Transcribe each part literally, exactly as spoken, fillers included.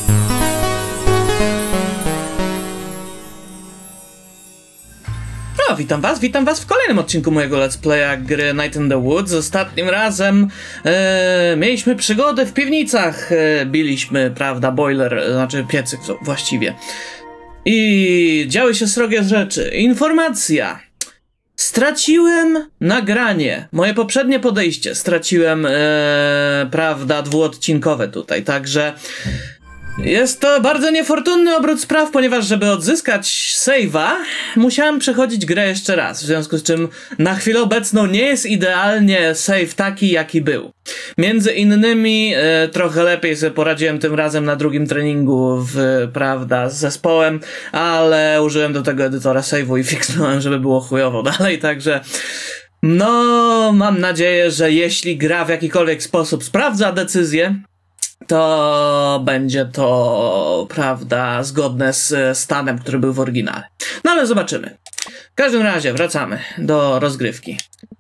No, witam was, witam was w kolejnym odcinku mojego let's playa gry Night in the Woods. Ostatnim razem e, mieliśmy przygody w piwnicach, e, biliśmy, prawda, boiler, znaczy piecyk właściwie. I działy się srogie rzeczy. Informacja. Straciłem nagranie. Moje poprzednie podejście straciłem, e, prawda, dwuodcinkowe tutaj, także... Jest to bardzo niefortunny obrót spraw, ponieważ żeby odzyskać save'a, musiałem przechodzić grę jeszcze raz, w związku z czym na chwilę obecną nie jest idealnie save taki, jaki był. Między innymi e, trochę lepiej sobie poradziłem tym razem na drugim treningu, w, prawda, z zespołem, ale użyłem do tego edytora save'u i fiksnąłem, żeby było chujowo dalej, także... No, mam nadzieję, że jeśli gra w jakikolwiek sposób sprawdza decyzję, to będzie to, prawda, zgodne z stanem, który był w oryginale. No ale zobaczymy. W każdym razie wracamy do rozgrywki.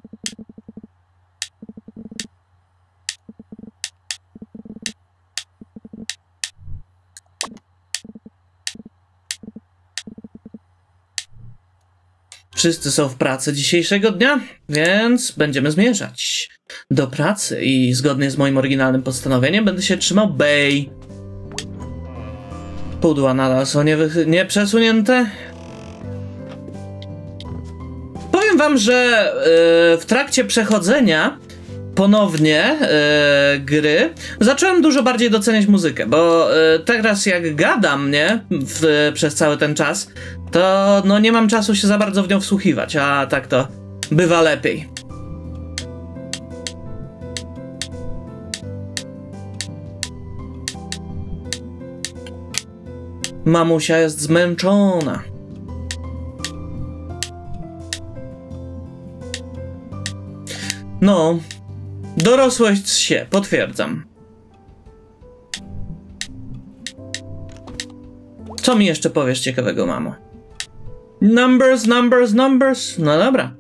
Wszyscy są w pracy dzisiejszego dnia, więc będziemy zmierzać do pracy i zgodnie z moim oryginalnym postanowieniem będę się trzymał Bay. Pudła nadal są nie, nie przesunięte. Powiem wam, że yy, w trakcie przechodzenia ponownie yy, gry zacząłem dużo bardziej doceniać muzykę, bo yy, teraz jak gadam, nie, w, przez cały ten czas, to no nie mam czasu się za bardzo w nią wsłuchiwać, a tak to bywa lepiej. Mamusia jest zmęczona. No, dorosłość się, potwierdzam. Co mi jeszcze powiesz ciekawego, mamo? Numbers, numbers, numbers. No dobra.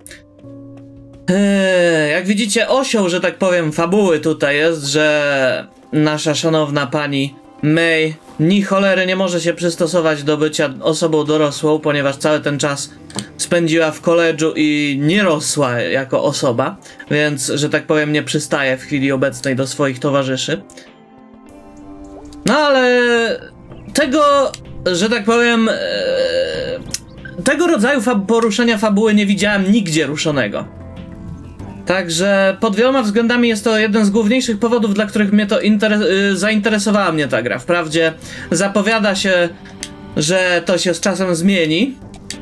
Eee, jak widzicie, osioł, że tak powiem, fabuły tutaj jest, że nasza szanowna pani May ni cholery nie może się przystosować do bycia osobą dorosłą, ponieważ cały ten czas spędziła w koledżu i nie rosła jako osoba, więc, że tak powiem, nie przystaje w chwili obecnej do swoich towarzyszy. No ale tego, że tak powiem, ee, tego rodzaju fab poruszenia fabuły nie widziałem nigdzie ruszonego. Także pod wieloma względami jest to jeden z główniejszych powodów, dla których mnie to y, zainteresowała mnie ta gra. Wprawdzie zapowiada się, że to się z czasem zmieni,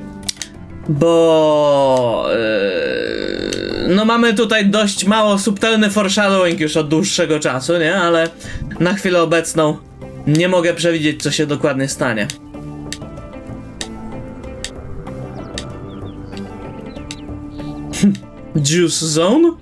bo yy, no mamy tutaj dość mało subtelny foreshadowing już od dłuższego czasu, nie? Ale na chwilę obecną nie mogę przewidzieć, co się dokładnie stanie. Juice Zone?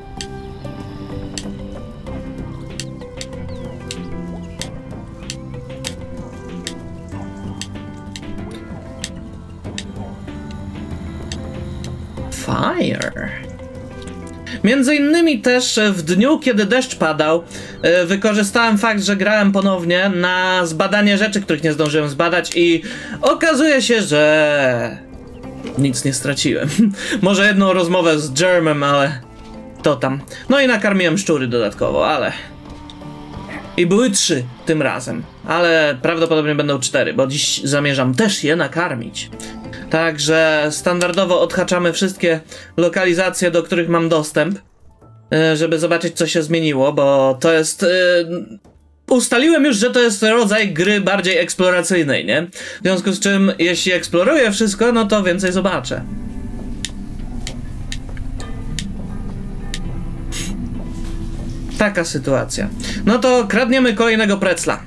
Fire. Między innymi też w dniu, kiedy deszcz padał, wykorzystałem fakt, że grałem ponownie na zbadanie rzeczy, których nie zdążyłem zbadać i okazuje się, że nic nie straciłem. Może jedną rozmowę z Germem, ale to tam. No i nakarmiłem szczury dodatkowo, ale... I były trzy tym razem, ale prawdopodobnie będą cztery, bo dziś zamierzam też je nakarmić. Także standardowo odhaczamy wszystkie lokalizacje, do których mam dostęp, żeby zobaczyć, co się zmieniło, bo to jest... Ustaliłem już, że to jest rodzaj gry bardziej eksploracyjnej, nie? W związku z czym, jeśli eksploruję wszystko, no to więcej zobaczę. Taka sytuacja. No to kradniemy kolejnego precla.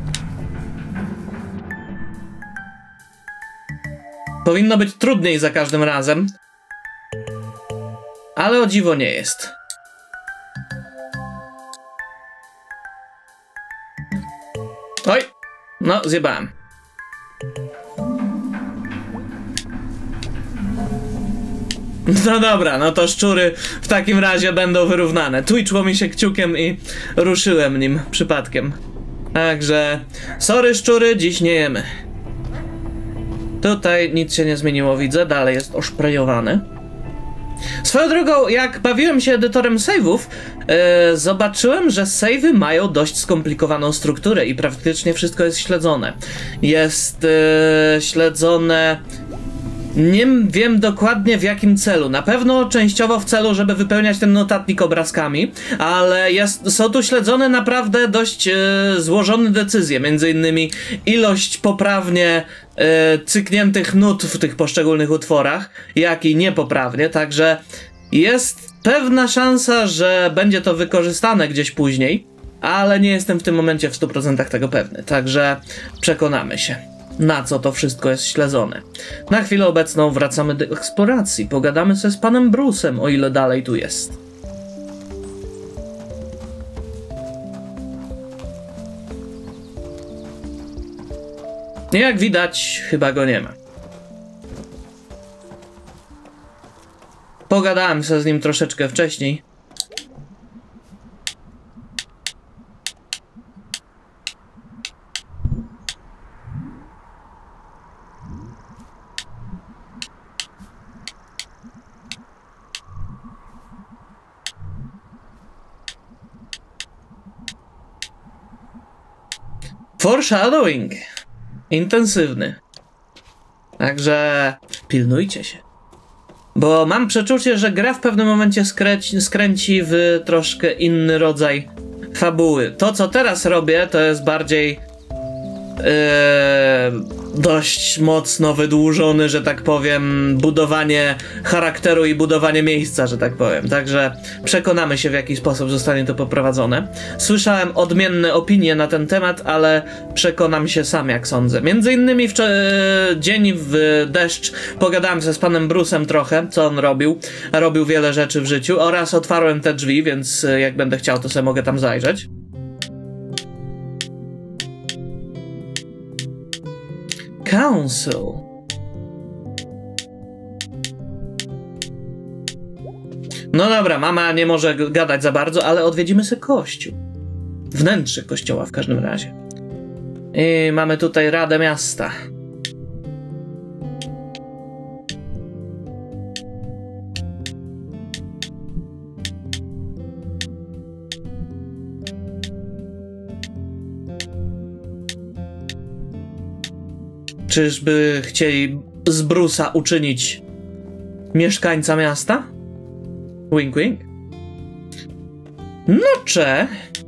Powinno być trudniej za każdym razem, ale o dziwo nie jest. Oj, no zjebałem. No dobra, no to szczury w takim razie będą wyrównane. Twitchło mi się kciukiem i ruszyłem nim przypadkiem. Także, sorry szczury, dziś nie jemy. Tutaj nic się nie zmieniło, widzę, dalej jest oszprejowany. Swoją drogą, jak bawiłem się edytorem save'ów, yy, zobaczyłem, że save'y mają dość skomplikowaną strukturę i praktycznie wszystko jest śledzone. Jest yy, śledzone... Nie wiem dokładnie w jakim celu. Na pewno częściowo w celu, żeby wypełniać ten notatnik obrazkami, ale jest, są tu śledzone naprawdę dość e, złożone decyzje. Między innymi ilość poprawnie e, cykniętych nut w tych poszczególnych utworach, jak i niepoprawnie. Także jest pewna szansa, że będzie to wykorzystane gdzieś później, ale nie jestem w tym momencie w stu procentach tego pewny. Także przekonamy się, na co to wszystko jest śledzone. Na chwilę obecną wracamy do eksploracji. Pogadamy sobie z panem Bruce'em, o ile dalej tu jest. Jak widać, chyba go nie ma. Pogadałem sobie z nim troszeczkę wcześniej. Foreshadowing. Intensywny. Także pilnujcie się. Bo mam przeczucie, że gra w pewnym momencie skręci, skręci w troszkę inny rodzaj fabuły. To, co teraz robię, to jest bardziej Yy, dość mocno wydłużony, że tak powiem, budowanie charakteru i budowanie miejsca, że tak powiem. Także przekonamy się, w jaki sposób zostanie to poprowadzone. Słyszałem odmienne opinie na ten temat, ale przekonam się sam, jak sądzę. Między innymi w yy, dzień w deszcz pogadałem ze z panem Bruce'em trochę, co on robił. Robił wiele rzeczy w życiu oraz otwarłem te drzwi, więc jak będę chciał, to sobie mogę tam zajrzeć. Council. No dobra, mama nie może gadać za bardzo, ale odwiedzimy sobie kościół. Wnętrze kościoła w każdym razie. I mamy tutaj Radę Miasta. Czyżby chcieli z Bruce'a uczynić mieszkańca miasta? Wink, wink. No cze.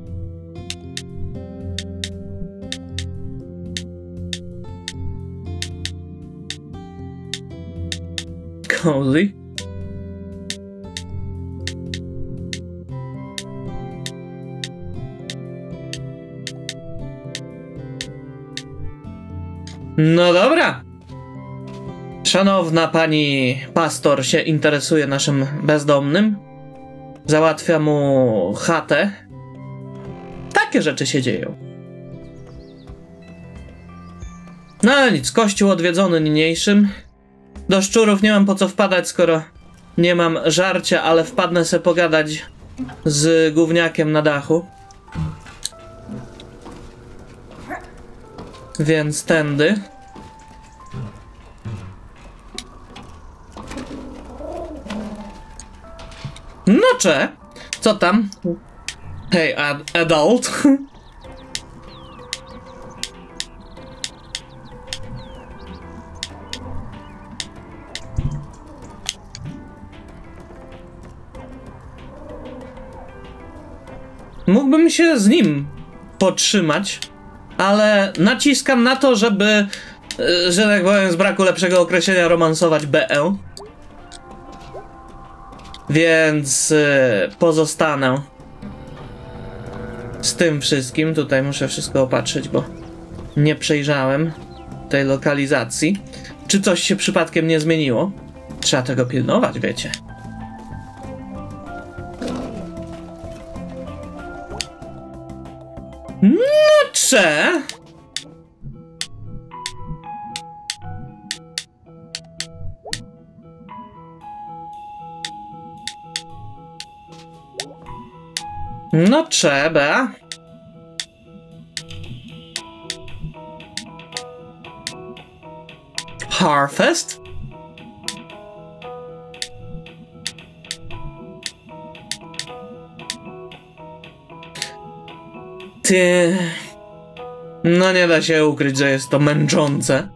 Cozy. No dobra. Szanowna pani pastor się interesuje naszym bezdomnym. Załatwia mu chatę. Takie rzeczy się dzieją. No ale nic, kościół odwiedzony niniejszym. Do szczurów nie mam po co wpadać, skoro nie mam żarcia, ale wpadnę se pogadać z gówniakiem na dachu. Więc tędy. No cze, co tam? Hej, ad adult. Mógłbym się z nim potrzymać, ale naciskam na to, żeby, że tak powiem, z braku lepszego określenia, romansować B E. Więc y, pozostanę z tym wszystkim. Tutaj muszę wszystko opatrzyć, bo nie przejrzałem tej lokalizacji. Czy coś się przypadkiem nie zmieniło? Trzeba tego pilnować, wiecie. No cze... No trzeba. Harfest? Ty... No nie da się ukryć, że jest to męczące.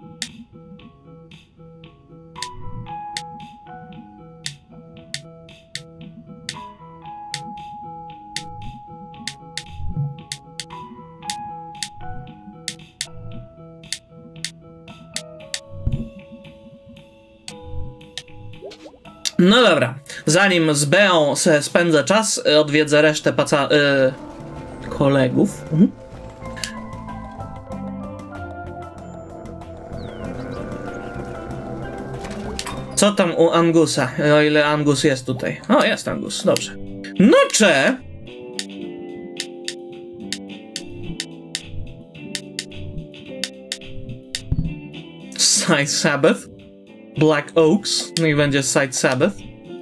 No dobra, zanim z Beą se spędzę czas, odwiedzę resztę paca... Yy, kolegów. Mhm. Co tam u Angusa? O ile Angus jest tutaj. O, jest Angus, dobrze. No cze... Side Sabbath. Black Oaks. Niech będzie Side Sabbath.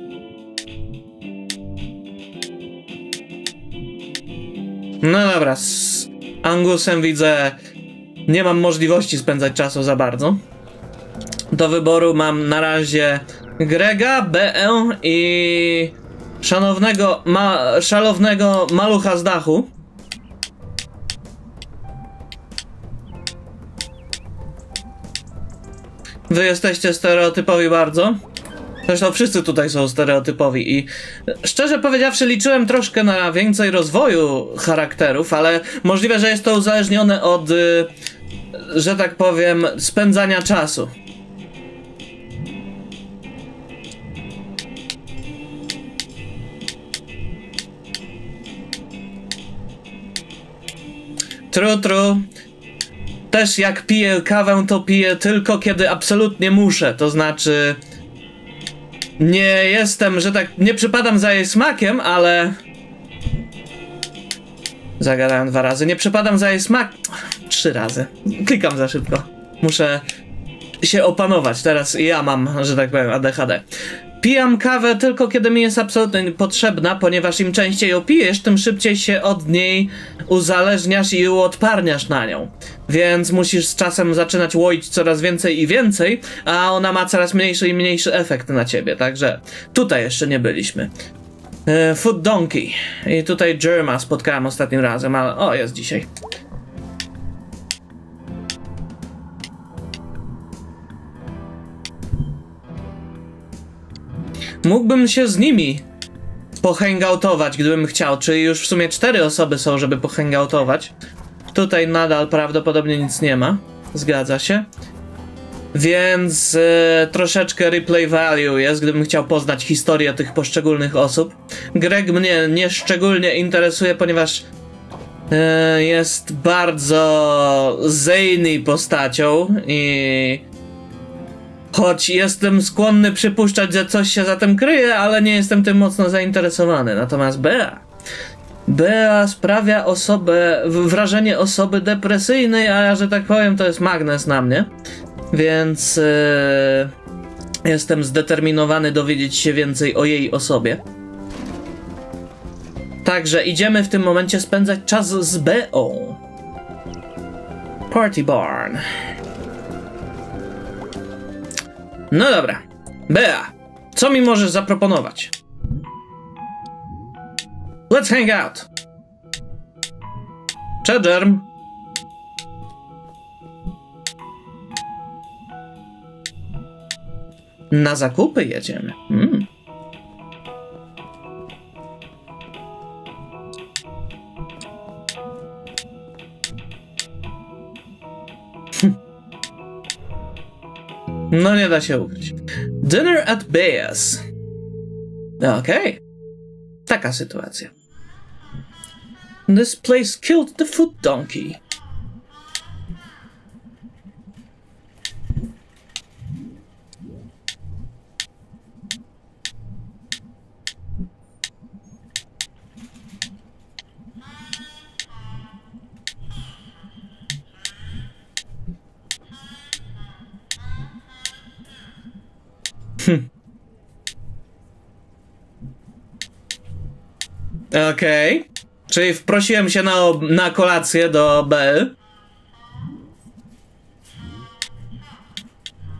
No dobra, z Angusem widzę... Nie mam możliwości spędzać czasu za bardzo. Do wyboru mam na razie Grega, Beę i szanownego, ma, szalownego malucha z dachu. Wy jesteście stereotypowi bardzo. Zresztą wszyscy tutaj są stereotypowi i szczerze powiedziawszy liczyłem troszkę na więcej rozwoju charakterów, ale możliwe, że jest to uzależnione od, że tak powiem, spędzania czasu. True, true. Też jak piję kawę, to piję tylko kiedy absolutnie muszę, to znaczy nie jestem, że tak, nie przypadam za jej smakiem, ale zagadałem dwa razy, nie przypadam za jej smak, trzy razy, klikam za szybko, muszę się opanować, teraz ja mam, że tak powiem, A D H D. Pijam kawę tylko kiedy mi jest absolutnie potrzebna, ponieważ im częściej ją pijesz, tym szybciej się od niej uzależniasz i uodparniasz na nią. Więc musisz z czasem zaczynać łoić coraz więcej i więcej, a ona ma coraz mniejszy i mniejszy efekt na ciebie, także tutaj jeszcze nie byliśmy. E, Food Donkey. I tutaj Jerma spotkałem ostatnim razem, ale o, jest dzisiaj. Mógłbym się z nimi pohangoutować, gdybym chciał, czyli już w sumie cztery osoby są, żeby pohangoutować. Tutaj nadal prawdopodobnie nic nie ma, zgadza się. Więc e, troszeczkę replay value jest, gdybym chciał poznać historię tych poszczególnych osób. Greg mnie nieszczególnie interesuje, ponieważ e, jest bardzo zany postacią i choć jestem skłonny przypuszczać, że coś się za tym kryje, ale nie jestem tym mocno zainteresowany. Natomiast Bea. Bea sprawia osobę, wrażenie osoby depresyjnej, a ja, że tak powiem, to jest magnes na mnie. Więc yy, jestem zdeterminowany dowiedzieć się więcej o jej osobie. Także idziemy w tym momencie spędzać czas z Beą. Party Barn. No dobra, Bea, co mi możesz zaproponować? Let's hang out. Cześć, Jerm. Na zakupy jedziemy. Mm. No nie da się ukryć. Dinner at Bea's. Okej. Okay. Taka sytuacja. This place killed the food donkey. Hm. Okej. Okay. Czyli wprosiłem się na, na kolację do B.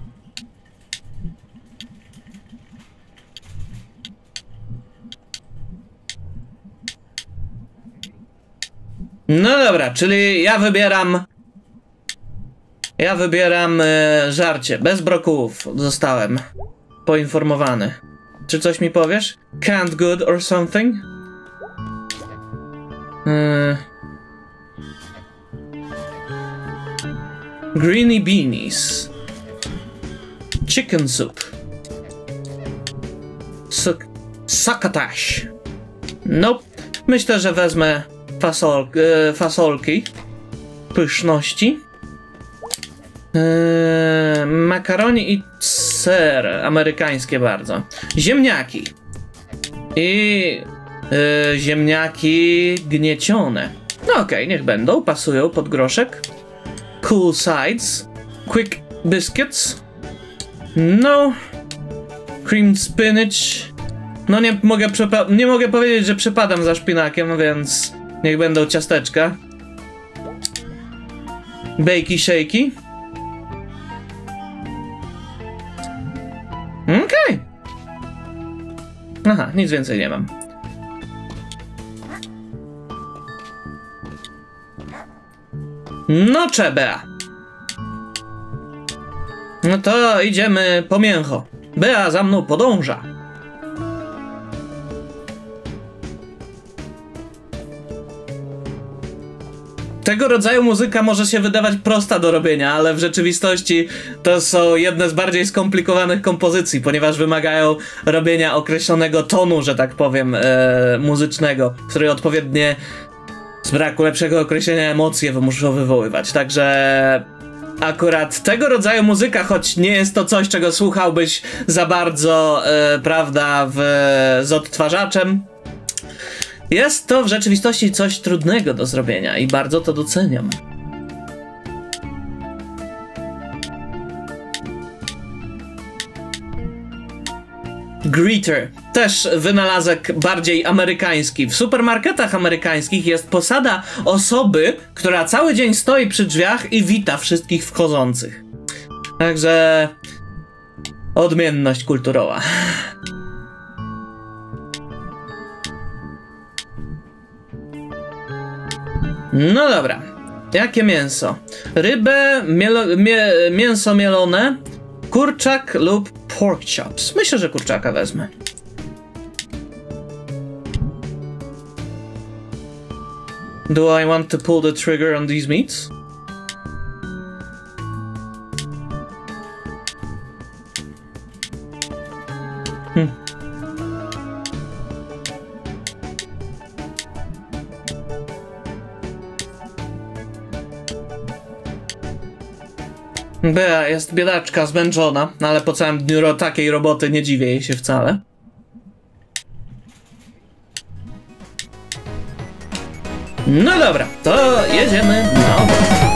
No dobra, czyli ja wybieram... Ja wybieram e, żarcie. Bez brokułów zostałem poinformowany. Czy coś mi powiesz? Canned good or something? E... Greeny beanies. Chicken soup. Suk Succotash. Nope. Myślę, że wezmę fasol e, fasolki. Pyszności. Eee, makaroni i ser. Amerykańskie bardzo. Ziemniaki. I e, ziemniaki gniecione. No okej, okay, niech będą. Pasują pod groszek. Cool sides. Quick biscuits. No. Creamed spinach. No nie mogę, nie mogę powiedzieć, że przepadam za szpinakiem, więc niech będą ciasteczka. Bakey shakey. Okej. Okay. Aha, nic więcej nie mam. No trzeba. No to idziemy po mięcho. Bea za mną podąża. Tego rodzaju muzyka może się wydawać prosta do robienia, ale w rzeczywistości to są jedne z bardziej skomplikowanych kompozycji, ponieważ wymagają robienia określonego tonu, że tak powiem, e, muzycznego, który odpowiednie, z braku lepszego określenia, emocje muszą wywoływać. Także akurat tego rodzaju muzyka, choć nie jest to coś, czego słuchałbyś za bardzo, e, prawda, w, z odtwarzaczem, jest to w rzeczywistości coś trudnego do zrobienia i bardzo to doceniam. Greeter. Też wynalazek bardziej amerykański. W supermarketach amerykańskich jest posada osoby, która cały dzień stoi przy drzwiach i wita wszystkich wchodzących. Także... odmienność kulturowa. No dobra. Jakie mięso? Rybę, mielo, mie, mięso mielone, kurczak lub pork chops. Myślę, że kurczaka wezmę. Do I want to pull the trigger on these meats? Hmm. Bea jest biedaczka, zmęczona, ale po całym dniu ro takiej roboty nie dziwię jej się wcale. No dobra, to jedziemy na obóz.